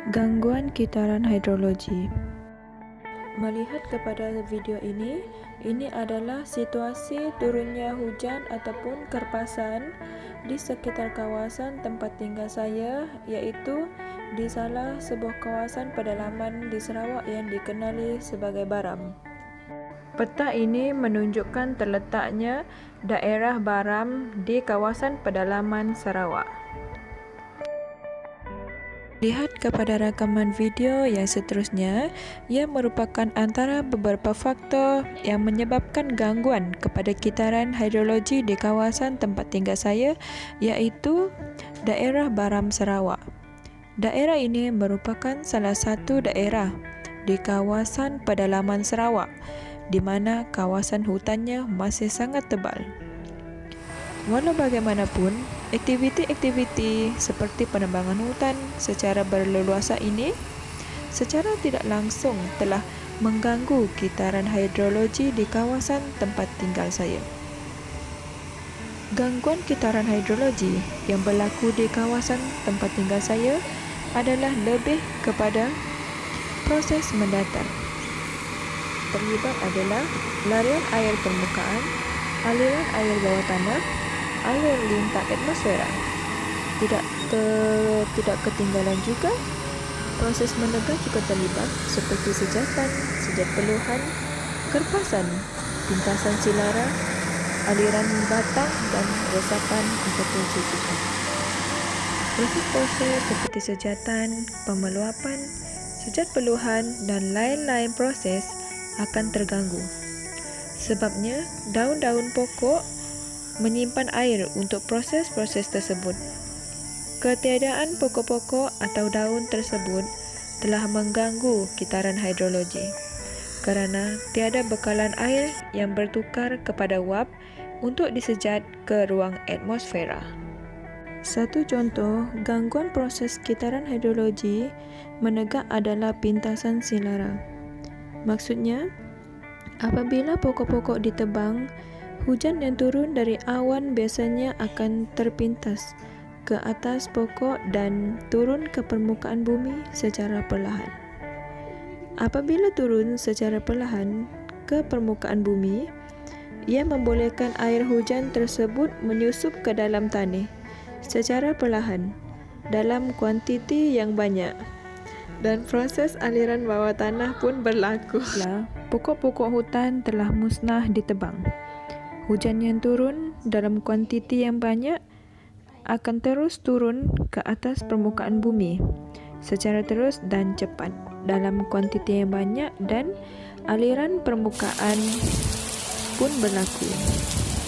Gangguan kitaran hidrologi. Melihat kepada video ini adalah situasi turunnya hujan ataupun kerpasan di sekitar kawasan tempat tinggal saya, iaitu di salah sebuah kawasan pedalaman di Sarawak yang dikenali sebagai Baram. Peta ini menunjukkan terletaknya daerah Baram di kawasan pedalaman Sarawak. Lihat kepada rakaman video yang seterusnya, ia merupakan antara beberapa faktor yang menyebabkan gangguan kepada kitaran hidrologi di kawasan tempat tinggal saya, iaitu daerah Baram Sarawak. Daerah ini merupakan salah satu daerah di kawasan pedalaman Sarawak, di mana kawasan hutannya masih sangat tebal. Walau bagaimanapun, aktiviti-aktiviti seperti penebangan hutan secara berleluasa ini secara tidak langsung telah mengganggu kitaran hidrologi di kawasan tempat tinggal saya. Gangguan kitaran hidrologi yang berlaku di kawasan tempat tinggal saya adalah lebih kepada proses mendatar. Terlibat adalah larian air permukaan, aliran air bawah tanah, alur lintah atmosfera. Tidak ketinggalan juga proses menegak juga terlibat seperti sejatan, sejat peluhan, kerpasan, pintasan silara, aliran batang dan resapan ataupun susukan. Proses-proses seperti sejatan, pemeluapan, sejat peluhan dan lain-lain proses akan terganggu. Sebabnya daun-daun pokok menyimpan air untuk proses-proses tersebut. Ketiadaan pokok-pokok atau daun tersebut telah mengganggu kitaran hidrologi kerana tiada bekalan air yang bertukar kepada uap untuk disejat ke ruang atmosfera. Satu contoh gangguan proses kitaran hidrologi menegak adalah pintasan silara. Maksudnya, apabila pokok-pokok ditebang, hujan yang turun dari awan biasanya akan terpintas ke atas pokok dan turun ke permukaan bumi secara perlahan. Apabila turun secara perlahan ke permukaan bumi, ia membolehkan air hujan tersebut menyusup ke dalam tanah secara perlahan dalam kuantiti yang banyak, dan proses aliran bawah tanah pun berlaku. Pokok-pokok hutan telah musnah ditebang. Hujan yang turun dalam kuantiti yang banyak akan terus turun ke atas permukaan bumi secara terus dan cepat dalam kuantiti yang banyak, dan aliran permukaan pun berlaku.